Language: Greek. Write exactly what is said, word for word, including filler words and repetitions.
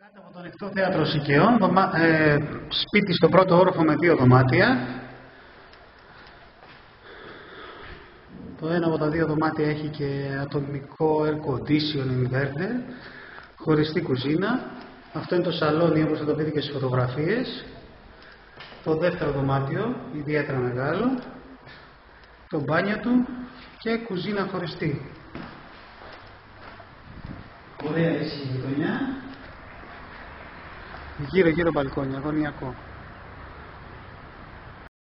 Κάτω από το ανοιχτό θέατρο Σικαιών, δωμα... ε, σπίτι στο πρώτο όροφο με δύο δωμάτια. Το ένα από τα δύο δωμάτια έχει και ατομικό air condition inverter, χωριστή κουζίνα. Αυτό είναι το σαλόνι, όπως θα το δείτε και στις φωτογραφίες. Το δεύτερο δωμάτιο, ιδιαίτερα μεγάλο, το μπάνιο του και κουζίνα χωριστή. Ωραία η γειτονιά. Γύρω γύρω μπαλκόνια, γωνιακό.